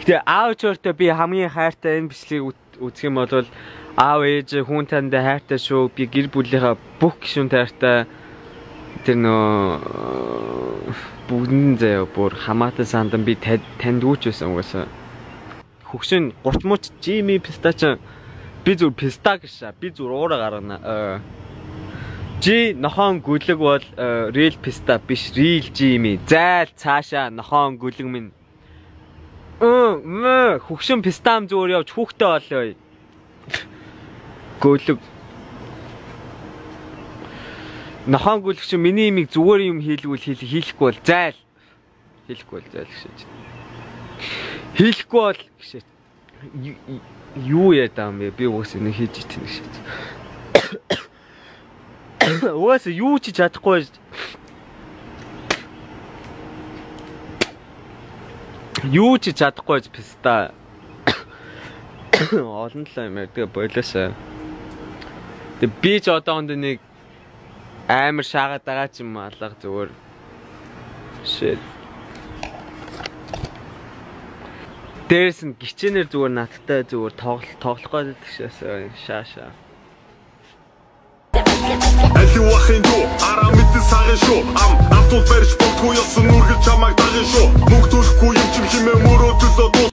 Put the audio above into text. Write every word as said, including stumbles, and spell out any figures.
Гэтэ аав чөртөө би хамгийн хайртай энэ бичлэгийг үзэх юм бол аав ээж хүн танд хайртай шүү. Би гэр бүлийнхаа бүх гишүүн хайртай. Тэр нөө бүгдэн заяа бүр хамаатай сандан би тандгүйч байсан угаасаа. Хөгшин гурч мууч Жими пистач би зүр писта гэж би зүр уураа гаргана. Жи нохон гүлэг бол real pista биш real Jimi. Зайл цаашаа нохон гүлэг минь. Өө хөгшин пистам зүгээр явж хүүхдээ болоо. Гүлэг Нохон гүлэг чи миний имийг зүгээр юм хийлгүүл хийхгүй бол зайл. Хийхгүй бол зайл гэж. Хийхгүй бол гэж. Юу яа бэ? Би уус энэ хийж итэн гэж. Уус юу ч чадахгүй. Юу ч чадахгүй писта. Олон л юм яг болоосаа. Тэг би ч одоонд нэг амар шаагаад байгаа ч юм алга зүгээр. Shit. Дээрс нь гिचэнээр зүгээр надтай зүгээр тоглох тоглох гэдэг шээ шаашаа. Алуу ахын дуу араа мэдэн сагын шүү. Ам амтуул барьж болтгүй ёсон нүргэл чамайг дагын шүү. Мөнгө төлөхгүй юм чим химээ мөрөө төлөө